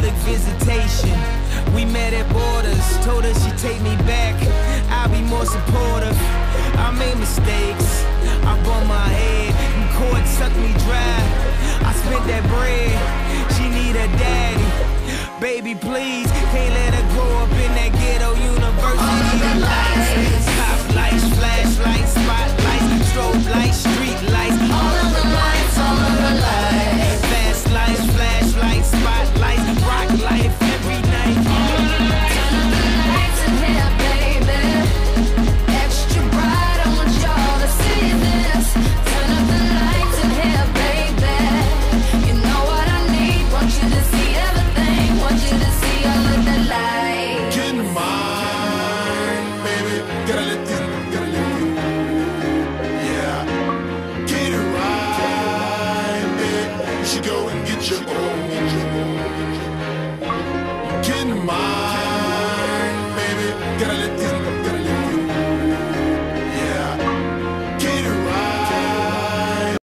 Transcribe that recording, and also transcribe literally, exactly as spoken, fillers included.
public visitation. We met at borders, told her she'd take me back, I'll be more supportive. I made mistakes, I bumped my head, and court sucked me dry. I spent that bread, she need a daddy. Baby, please, can't let her grow up in that ghetto university. The lights, top lights, flashlights, spotlights, strobe lights, street lights. all of the lights, all of the lights. Fast lights, flashlights, spotlights, rock life every night. Turn up the lights in here, baby. Extra bright, I want y'all to see this. Turn up the lights in here, baby. You know what I need, want you to see everything. Want you to see all of the lights. Get in mine, baby. Gotta let this, gotta let this. Yeah. Get it right, baby. You should go and get your own. Get in mine.